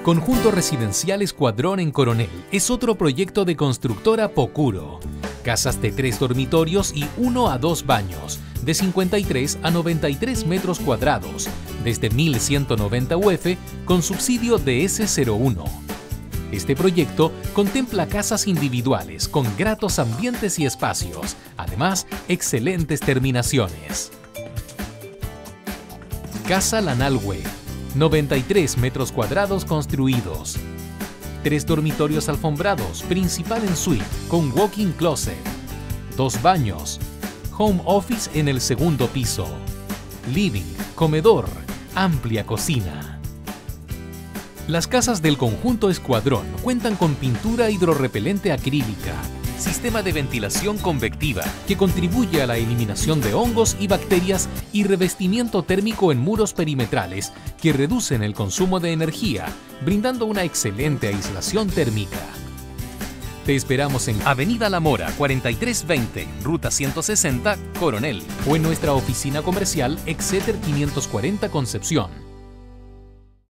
Conjunto Residencial Escuadrón en Coronel es otro proyecto de constructora Pocuro. Casas de 3 dormitorios y 1 a 2 baños, de 53 a 93 metros cuadrados, desde 1.190 UF con subsidio de S01. Este proyecto contempla casas individuales con gratos ambientes y espacios, además excelentes terminaciones. Casa Lanalhue, 93 metros cuadrados construidos. 3 dormitorios alfombrados, principal en suite, con walk-in closet. 2 baños. Home office en el segundo piso. Living, comedor, amplia cocina. Las casas del conjunto Escuadrón cuentan con pintura hidrorrepelente acrílica, sistema de ventilación convectiva que contribuye a la eliminación de hongos y bacterias y revestimiento térmico en muros perimetrales que reducen el consumo de energía, brindando una excelente aislación térmica. Te esperamos en Avenida La Mora 4320, Ruta 160, Coronel, o en nuestra oficina comercial Exeter 540 Concepción.